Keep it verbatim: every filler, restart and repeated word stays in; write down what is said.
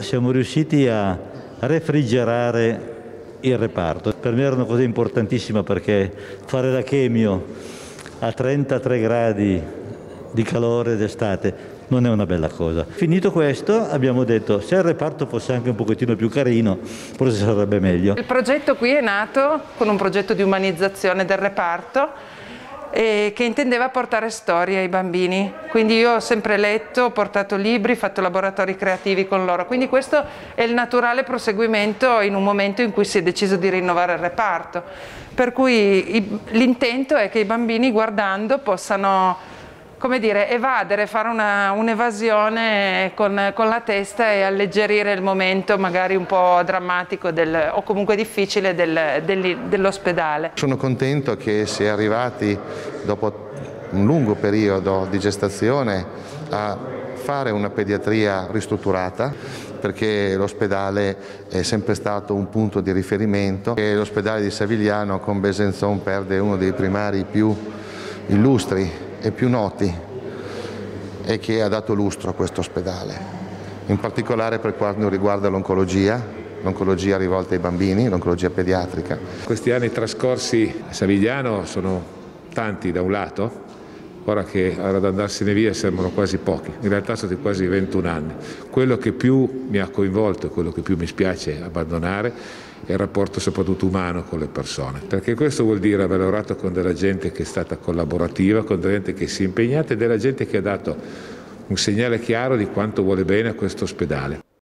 siamo riusciti a refrigerare il reparto. Per me era una cosa importantissima perché fare la chemio a trentatré gradi di calore d'estate non è una bella cosa. Finito questo abbiamo detto se il reparto fosse anche un pochettino più carino forse sarebbe meglio. Il progetto qui è nato con un progetto di umanizzazione del reparto e che intendeva portare storie ai bambini, quindi io ho sempre letto, ho portato libri, fatto laboratori creativi con loro, quindi questo è il naturale proseguimento in un momento in cui si è deciso di rinnovare il reparto, per cui l'intento è che i bambini guardando possano, come dire, evadere, fare un'evasione con, con la testa e alleggerire il momento magari un po' drammatico del, o comunque difficile del, del, dell'ospedale. Sono contento che si è arrivati dopo un lungo periodo di gestazione a fare una pediatria ristrutturata, perché l'ospedale è sempre stato un punto di riferimento e l'ospedale di Savigliano con Besançon perde uno dei primari più illustri e più noti e che ha dato lustro a questo ospedale, in particolare per quanto riguarda l'oncologia, l'oncologia rivolta ai bambini, l'oncologia pediatrica. Questi anni trascorsi a Savigliano sono tanti da un lato, ora che ad andarsene via sembrano quasi pochi, in realtà sono quasi ventuno anni. Quello che più mi ha coinvolto e quello che più mi spiace abbandonare è il rapporto soprattutto umano con le persone, perché questo vuol dire aver lavorato con della gente che è stata collaborativa, con della gente che si è impegnata e della gente che ha dato un segnale chiaro di quanto vuole bene a questo ospedale.